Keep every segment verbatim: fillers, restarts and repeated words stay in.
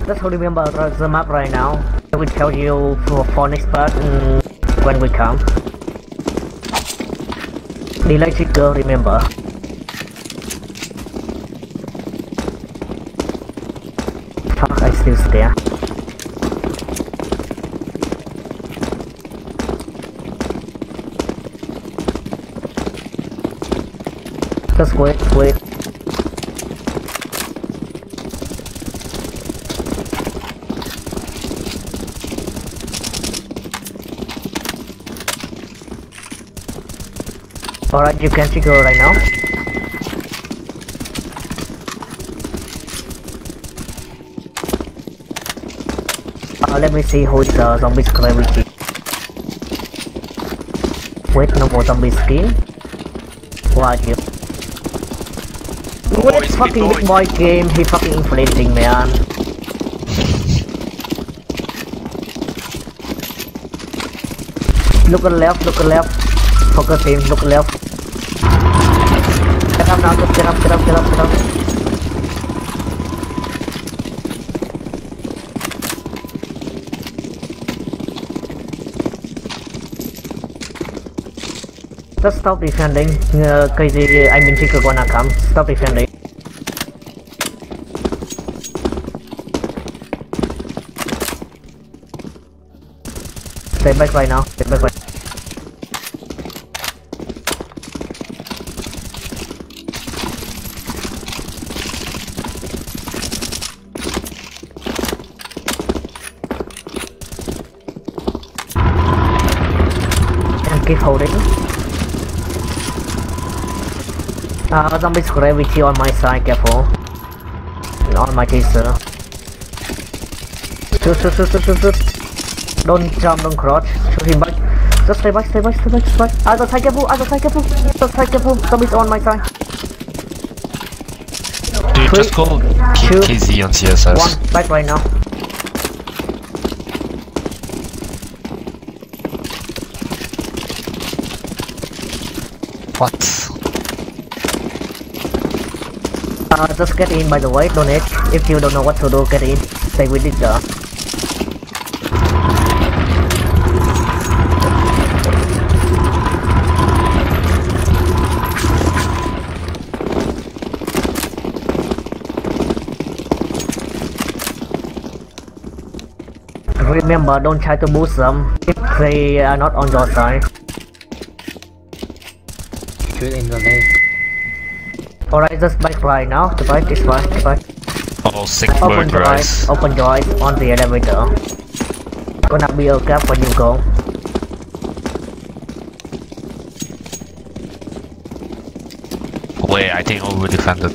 Just remember the map right now. I will tell you for, for next part um, when we come. Delay trigger, remember. Fuck, I still stare. Just wait, wait. Alright, you can trigger right now. Uh, let me see who is the zombie gravity. Wait, no more zombie skin. Who are you? Wait, fucking big boy game, he fucking inflating, man. Look on left, look on left. Focus him, look left. Get up now, just get up, get up, get up, get up. Just stop defending. Uh, crazy, I mean, trigger gonna come. Stop defending. Stay back right now. Stay back right. Keep holding. Uh, zombies gravity on my side, careful. And on my chaser. Shoot, shoot, shoot, shoot, shoot, shoot. Don't jump, don't crouch. Shoot him back. Just stay back, stay back, stay back, stay back. Other side, careful, other side, careful. Other side, careful. Zombies on my side. Dude, Three, just call two, K Z on C S S. One, back right now. What? Uh, just get in by the way, donate. If you don't know what to do, get in. Stay with it, uh. Remember, don't try to boost them if they are not on your side. Shoot in the lane. Alright, just back right now. The bike is right, the bike. Oh, sick Open bird your eyes, rise. open your eyes on the elevator. Gonna be a gap when you go. Wait, I think over defended.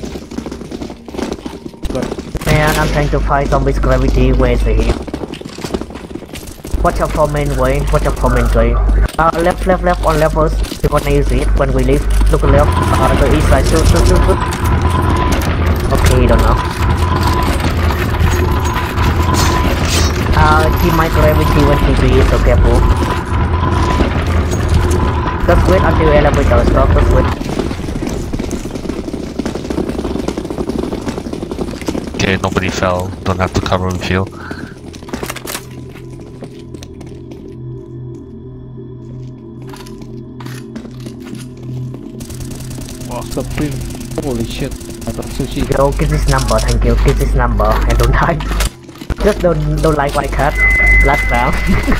Man, I'm trying to fight zombies gravity. Where is he? Watch out for main way, watch out for main way. Uh, left, left, left, on left first. We're gonna use it when we leave. Look left, uh, the east side, shoot, shoot, shoot, shoot. Okay, don't know. Uh, he might gravity when he be, so careful. Just wait until elevator stop, just wait. Okay, nobody fell. Don't have to cover and heal. Supreme. Holy shit. I got sushi. Yo, give this number, thank you. Give this number and don't die. Just don't don't like white cat. Last round.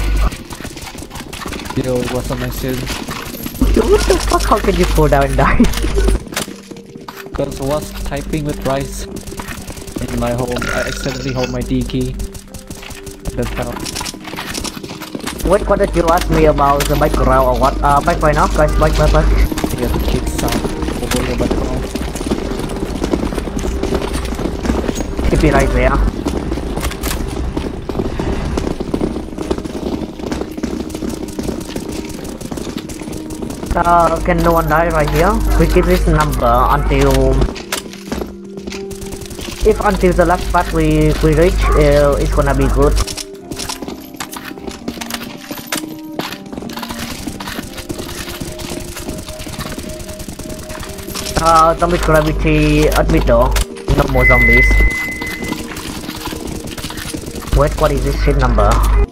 Yo, what's a message? What the fuck? How can you fall down and die? Because I was typing with rice in my home. I accidentally hold my D key. That's how. Wait, what did you ask me about the background or what? Uh, back right now, guys. Back, back, back. You have to kick sound over the background. Keep it right there. Uh, can no one die right here? We keep this number until... If until the last part we, we reach, uh, it's gonna be good. Uh, zombie gravity at middle. No more zombies. Wait, what is this shit number?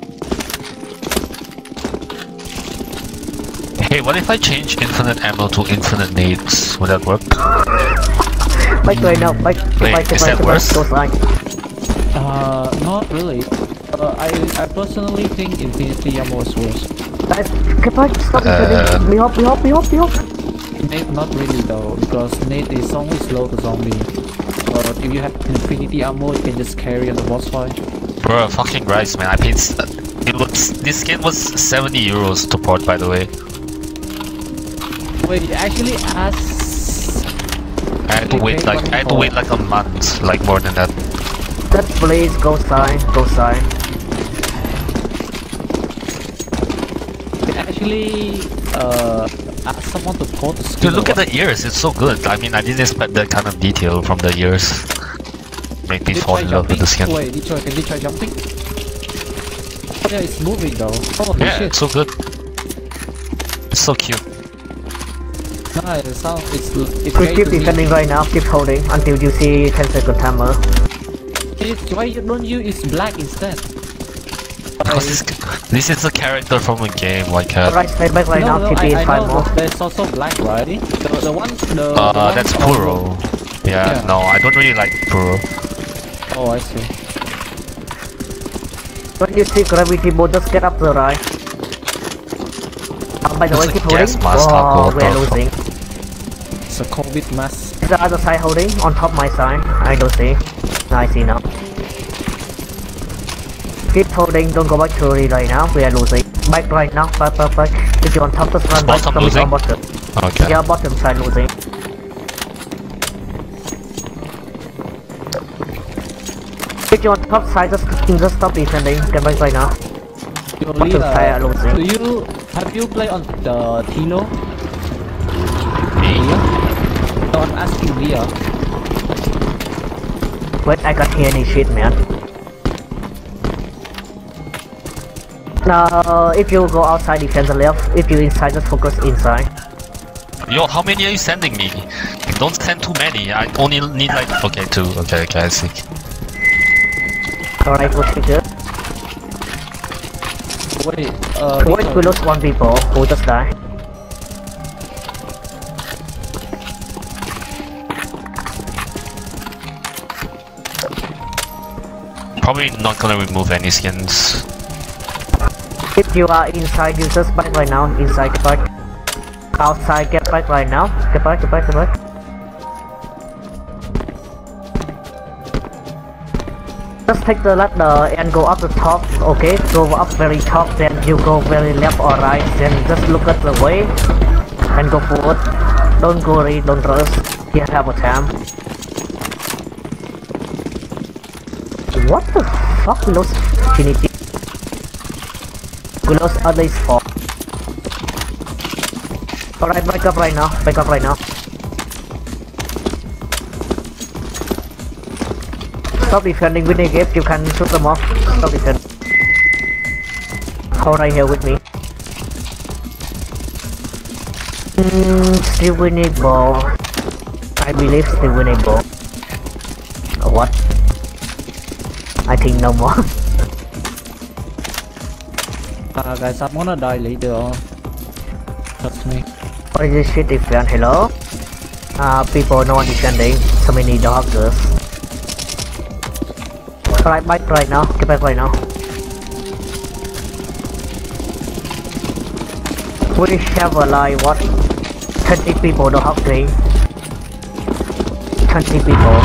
Hey, what if I change infinite ammo to infinite nades? Would that work? Bike right now, bike, Wait, bike, is bike, that bike, worse? go side. Uh, not really. Uh, I I personally think Infinity Ammo is worse. Guys, get back, stop Uh. defending. Me help, me help, me help, me help. Nate, not really though, because Nate is only slow to zombie. But if you have Infinity Ammo, you can just carry on the boss fight. Bro, fucking Rice, man. I paid. s- It was this game was seventy euros to port, by the way. Wait, you actually asked. I had to wait like I had to wait like a month, like more than that. That please go side, go side. You actually uh ask someone to port the skin. Dude, look or at the ears. It's so good. I mean, I didn't expect that kind of detail from the ears. Make me Did you fall try in love with the skin. jumping? Wait, did you, can you try jumping? Yeah, it's moving though. Holy Yeah, shit. it's so good. It's so cute. Nah, it sounds, it's, it's We great keep to see. defending right now, keep holding until you see ten second timer. It's, why you don't you use black instead? Because this, this is a character from a game, like uh, Alright, stay back right no, now, no, T P I, in I five know, more. but there's also black, right? The, the one, the, the uh, one that's on- Puro. Yeah, Yeah. no, I don't really like Puro. Oh, I see. When you see gravity boat, just get up the right. Uh, by the way, It's a keep gas holding. mask, Oh, what we're the fuck? losing. It's a COVID mask. Is the other side holding? On top my side. I don't see. I see now. Keep holding, don't go back to it right now. We are losing. Back right now, back, back, back. If you're on top, just run back. Bottom Somebody's losing? on bottom. Okay. Yeah, bottom side losing. If you're on top side, just, just stop defending. Get back right now. Yo, Bottom Leah, side are losing. do you, have you played on the Tilo? Me? Leah? No, I'm asking Leah. Wait, I can't hear any shit, man. Now, if you go outside, defend the left. If you inside, just focus inside. Yo, how many are you sending me? Don't send too many. I only need like okay two. Okay, okay, I see. Alright, push it good. Wait, uh, Wait, Leah, we lose one people who just died. Probably not gonna remove any skins. If you are inside, you just back right now. Inside, get back. Outside, get back right now. Get back, get back, get back. Just take the ladder and go up the top, okay? Go up very top, then you go very left or right, then just look at the way and go forward. Don't worry, don't rush. You have a time. What the fuck? We lost Infinity. We lost other spot. Alright, back up right now. Back up right now. Stop defending with the gate. You can shoot them off. Stop defending. Hold right here with me. Mm, still winnable. I believe still winnable. Oh, what? I think no more. uh, guys, I'm gonna die later on. Trust me. What is this shit defend? Hello? Uh, people no one defending. So many doggers. Alright, back right now. Get back right now. We have a like what? twenty people don't have game. twenty people.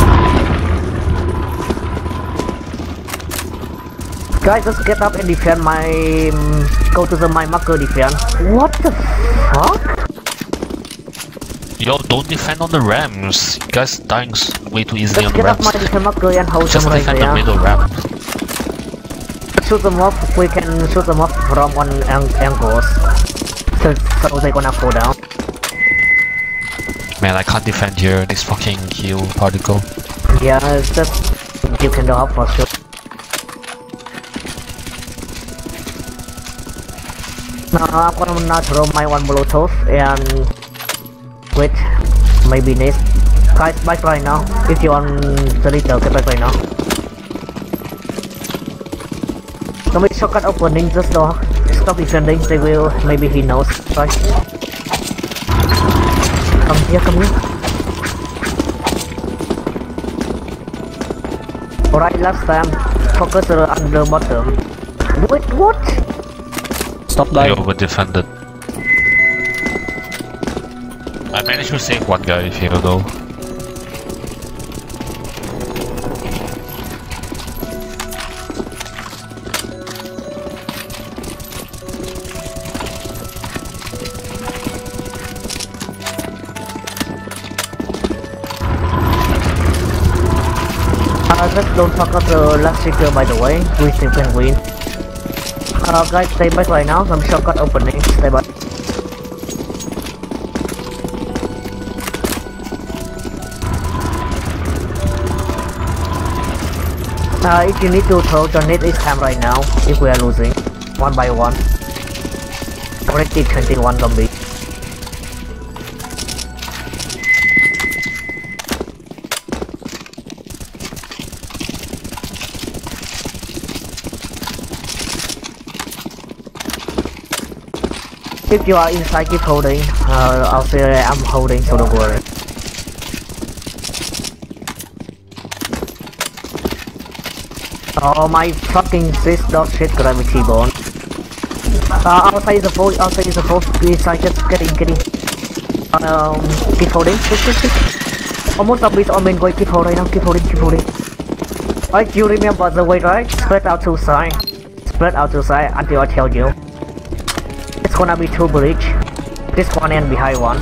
Guys, just get up and defend my... Um, go to the my marker defend. What the fuck? Yo, don't defend on the ramps. You guys dying s- way too easily Just on the get up ramps. my defend marker and hold Just them right defend the there. middle ramp. Shoot them off, we can shoot them off from one ang angles. So, so they're gonna fall down. Man, I can't defend here. This fucking heal particle. Yeah, it's just... You can do up for sure. Now I'm gonna now throw my one Bluetooth and... Wait, maybe next. Guys, back right now. If you're on the little, get back right now. Zombie shortcut opening this door. Stop defending, they will, maybe he knows, right? Come here, come here. Alright, last time, focus under bottom. Wait, what? Stop They dying. over defended. I managed to save one guy if you don't know. Uh, just don't fuck up the last trigger by the way, we still can win. Uh, guys, stay back right now, some shortcut opening, stay back. Uh, if you need to throw, donate is time right now, if we are losing, one by one. Already twenty-one zombies. If you are inside, keep holding. Uh, I'll say I'm holding, so don't worry. Oh my fucking this dog shit gravity bone. Uh, outside is a four, outside is a four, inside just get in, get in. Um, keep holding, keep, keep, keep. Almost zombies on main way, keep holding now, keep holding, keep holding. Right, you remember the way, right? Spread out to side. Spread out to side until I tell you. It's gonna be two bridge. This one and behind one.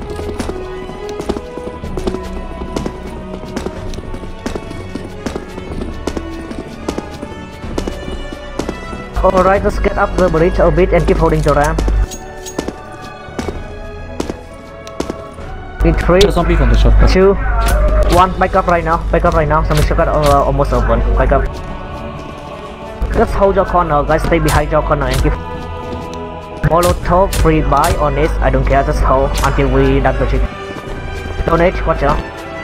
Alright, let's get up the bridge a bit and keep holding the ramp. In three, There's a zombie from the shotgun. two, one, back up right now, back up right now. Some shotgun uh, almost open, back up. Just hold your corner, guys, stay behind your corner and keep. Molotov, free buy on this, I don't care, just hold until we done the trick. Donate, watch out.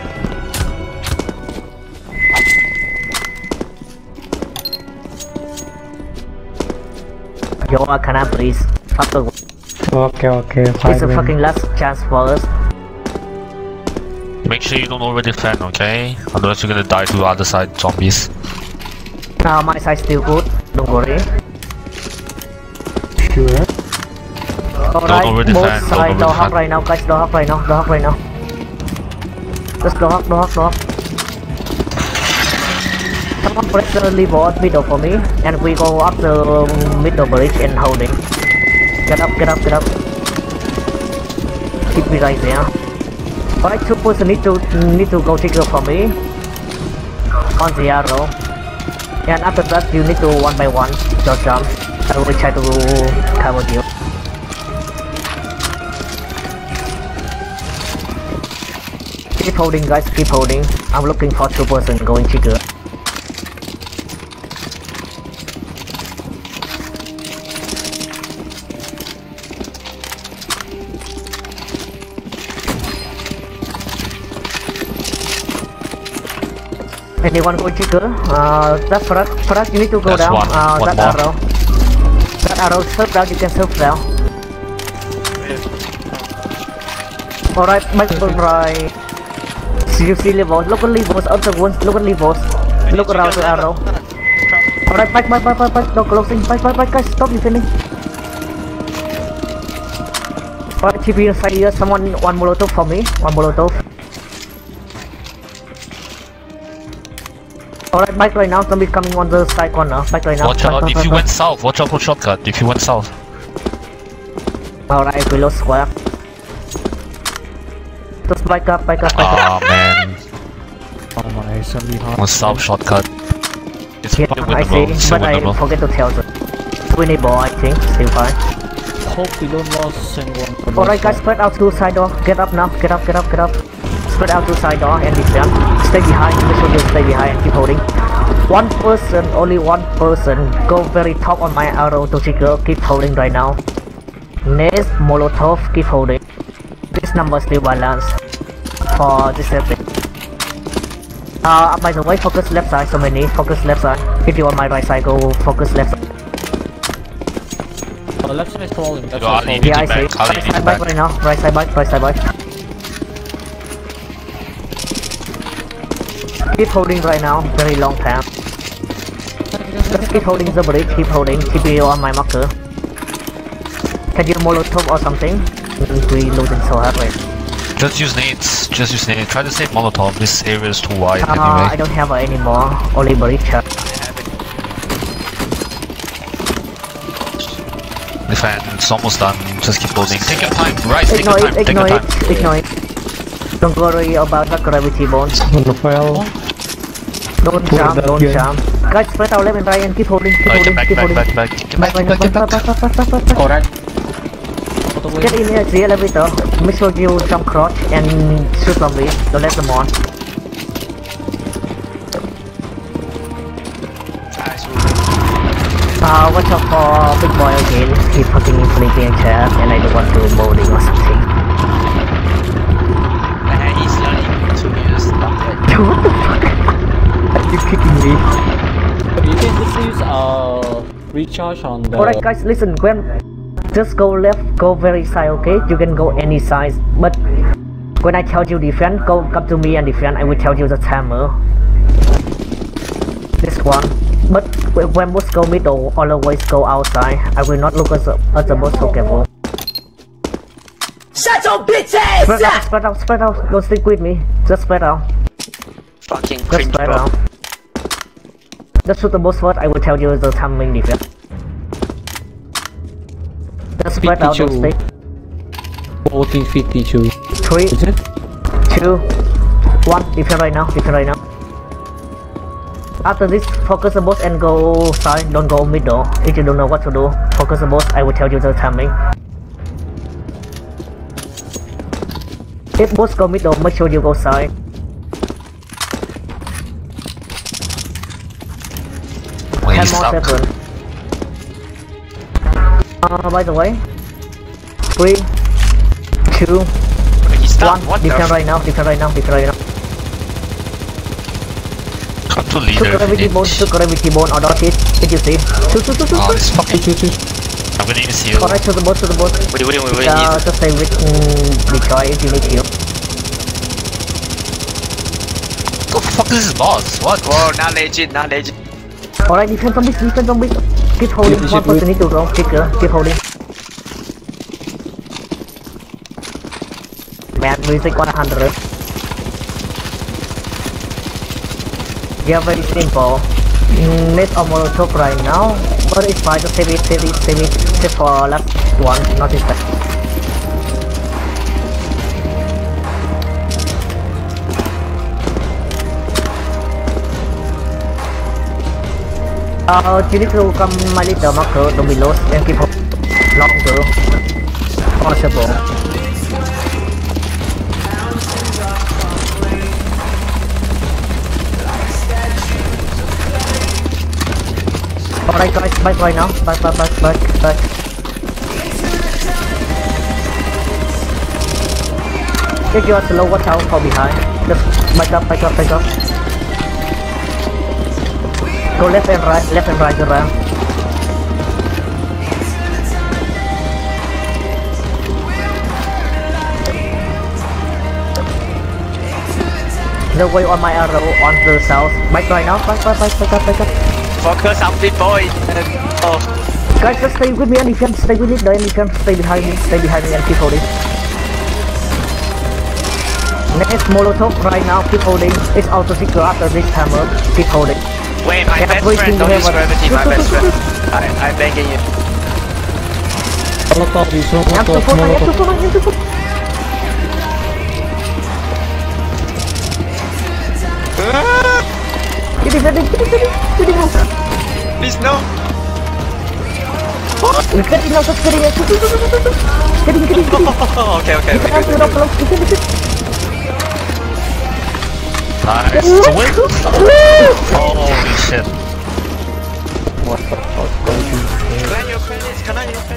Yo, can I please? Fuck the. Okay, okay, It's fine. a fucking last chance for us. Make sure you don't over defend, okay? Otherwise you're gonna die to the other side zombies. Now my side's still good, don't worry. Sure. Alright, over both defend, don't sides, over door hug defend. right now, guys, door hug right now, door hug right now. Just door hug, door hug, door hug. Someone press the lever middle for me, and we go up the middle bridge and holding. Get up, get up, get up. Keep me right there. Alright, two person need to need to go trigger for me. On the arrow. And after that you need to one by one just jump. I will try to cover you. Keep holding guys, keep holding. I'm looking for two person going trigger. Anyone going trigger? Uh, that Farad, Farad, you need to go That's down. one, uh, one that more. arrow. That arrow, surf down, you can surf down. Alright, back to right. See, you see levels, look at levels, other ones, look at levels. Look around the arrow. Alright, back, back, back, back, back, no closing, back, back, back, guys, stop defending. Alright, T P inside here, someone, one molotov for me, one molotov. Alright, back right now, zombie coming on the side corner, back right now. Watch back, out, back, if back, you back. went south, watch out for shortcut, if you went south. Alright, below square. Just back up, back up, back Ah up. man, Oh my, zombie hard. on south shortcut. It's Yeah, probably I winnable, see, it's but I winnable. forget to tell them. Winnable, I think, still fine. Hope we don't lose anyone. Alright guys, spread out to side door. Get up now, get up, get up, get up. Spread out to side door and defend. Stay behind, make sure you stay behind and keep holding. One person, only one person, go very top on my arrow to trigger, keep holding right now. Next, Molotov, keep holding. This number still balanced for this setting. Uh, by the way, focus left side, so many, focus left side. If you on my right side, go focus left side. Uh, left side is falling. Left You are side is leading Yeah, I back, see. Ali, Right lead side back. back right now. Right side back. Right side back. Keep holding right now. Very long time. Just keep holding the bridge. Keep holding. T P O on my marker. Can you molotov or something? We losing so hard right. Just use nades. Just use nades. Try to save Molotov. This area is too wide Uh, anyway. I don't have uh, any more. Only bridge. Defend. It's almost done. Just keep holding. Take your time. Right. Take Ignore your it. time. Take Ignore your it. time. Ignore it. Don't worry about the gravity bones. Rafael. Don't What jump. about Don't you? jump. Guys, spread out left and right and keep holding. Keep Uh, holding. get back, Keep back, holding. back, back. Get back, Back, get back, back, get back, back. back, back, back, back. Alright. Get in here, the elevator. Make sure you jump crouch and shoot zombies. Don't let them on. Uh, watch out for big boy again. He's fucking sleeping in chat and I don't want to molding or something. Uh, he's learning to use that. What the fuck? Are you kicking me? You can just use uh recharge on the. Alright guys, listen, when just go left, go very side, okay? You can go any side, but when I tell you defend, go come to me and defend. I will tell you the timer. This one. But when boss go middle, always go outside. I will not look at the, at the boss, so careful. Shut your bitch ass! Spread out, spread out, spread out. Don't stick with me. Just spread out. Fucking Just cringe, spread bro. out. Just shoot the boss first. I will tell you the timing defense. Just spread out, don't stick. fourteen fifty-two. Three, Is it? two, one. Defend right now. Defend right now. After this, focus the boss and go side. Don't go middle. If you don't know what to do, focus the boss. I will tell you the timing. If boss go middle, make sure you go side. Wait, Ten he's more stuck. seconds. Uh, by the way, three, two, He's stuck. one. What the Defend f- right now. Defend right now. Defend right now. Come to Shoot leader. gravity bone. Shoot gravity bone. Or dodge it. Did you see? Shoot, shoot, shoot, shoot. Oh, shoot. this fucking. Shoot, shoot, shoot. I'm gonna use you. Alright, to the boss. To the boss. We win, we win. Uh, just stay with mm, Detroit if you need heal. What the fuck is this boss? What? Whoa, not legit, not legit. Alright, defend zombies, defend zombies. Keep holding, Yeah, one shoot, person need to go. Trigger, keep holding. Man, music one hundred. Yeah, very simple. Mm, Let's a molotov right now. But it's fine, just save it, save it, save it. Save for last one, not this time. Uh, you need to come my little marker, don't be lost, and keep longer possible. Alright guys, back right now, back, back, back, back, back. If you are slow, watch out for behind. Just back up, back up, back up. Go left and right, left and right around. The way on my arrow on the south. Back right now, back, back, back, back up, back up. Focus up, big boy. Oh, Guys, just stay with me and defend, stay with me, the enemy can stay behind me, stay behind me and keep holding. Next molotov right now, keep holding. It's auto secure after this hammer, keep holding. wait, my Yeah, best wait, friend, you don't have use a- gravity, my best friend. I, I'm begging you. Molotov, use I have to Molotov, fall, I have to Molotov. fall, I have to fall. Get it, get it, get it, get it, get it, get it. Please, no. Get it now, just get it, get it, get it, get it. Get it, get it, get it. Oh, okay, okay, You okay. can have okay, it up okay. close, get it, get it. Nice. Let's To win. go. Holy shit. What the fuck? Can I use credits? Can I use credits?